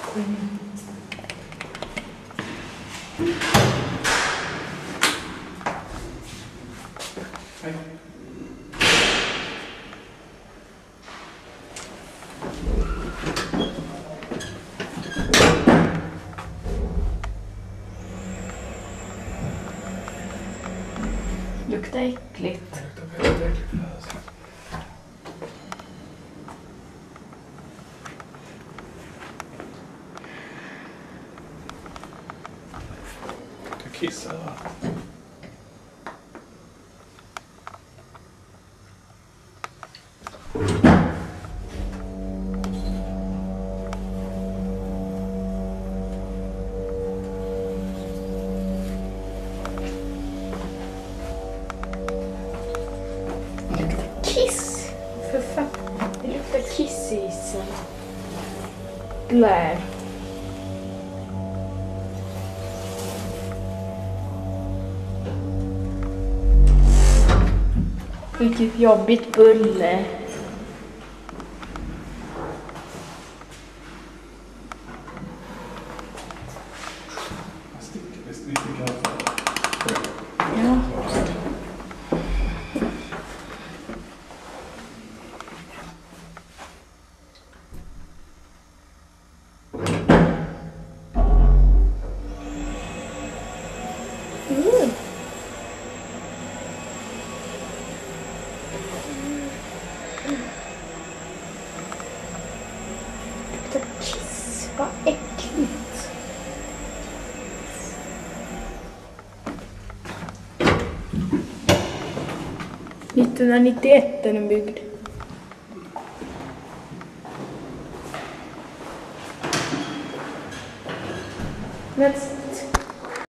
Luktar äckligt. Jag kissar. Kiss! För fan. Det luktar kiss i isen. Blä. Vilket jobbigt bulle. Ja. Luktar kiss. Vad äckligt. –1991 är den byggd. Men